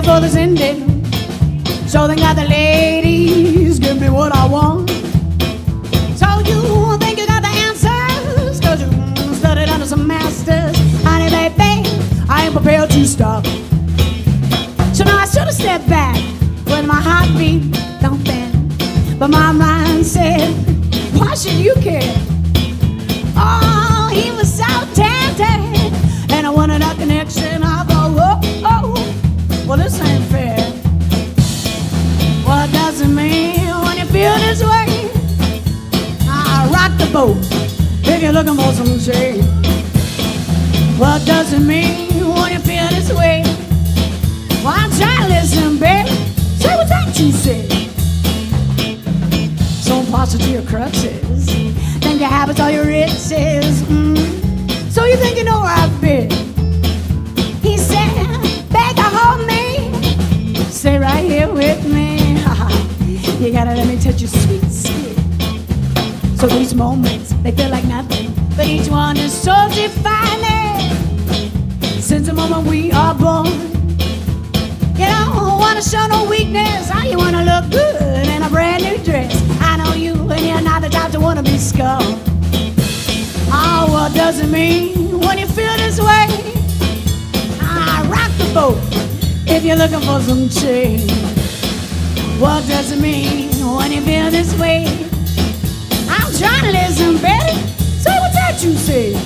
before this ended. So they got the ladies, give me what I want. So you think you got the answers, cause you studied under some masters. Honey, baby, I ain't prepared to stop. So now I should've stepped back when my heartbeat don't bend. But my mind said, why should you care? Oh, he was so tempted, and I wanted a connection. I thought, oh, well, this ain't fair. What does it mean when you feel this way? I rock the boat if you're looking for some shade. What does it mean when you feel this way? Well, I'm trying to listen, baby. Say what that you say. So partial to your crutches, think your habits are your riches. So you think you know where I've been? He said, beg to hold me, stay right here with me. You gotta let me touch your sweet skin. So these moments, they feel like nothing, but each one is so defining. Since the moment we are born, you don't wanna show no weakness. How you wanna look good in a brand new dress? I know you, and you're not the type to wanna be scorned. Oh, what does it mean when you feel this way? I rock the boat if you're looking for some change. What does it mean when you feel this way? I'm trying to listen, baby. Say what that you say.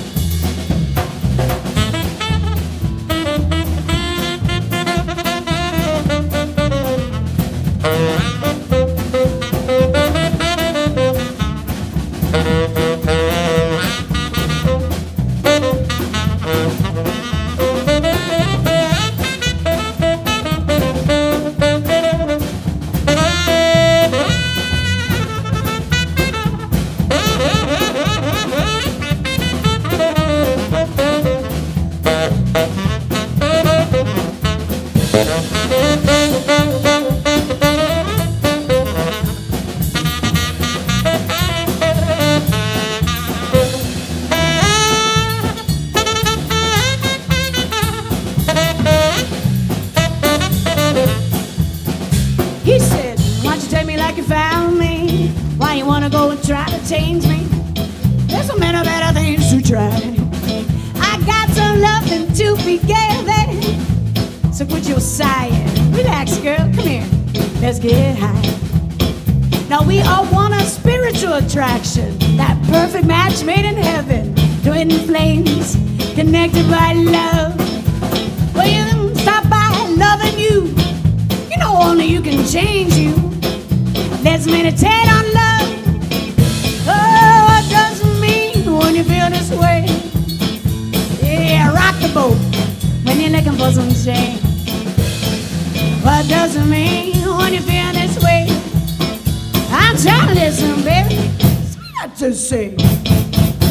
He said, why'd you take me like you found me? Why you wanna go and try to change me? There's so many better things to try. I got some loving to be given. So quit your sighing. Relax, girl, come here. Let's get high. Now we all want a spiritual attraction, that perfect match made in heaven. Twin flames, connected by love. Well, you stop by loving you. You know only you can change you. Let's meditate on love. Oh, what does it mean when you feel this way? Yeah, rock the boat when you're looking for some change. What does it mean when you feel this way? I'm trying to listen, baby. It's not to say.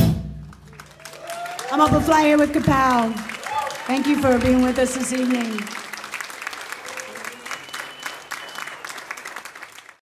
I'm up a fly here with Kapow. Thank you for being with us this evening.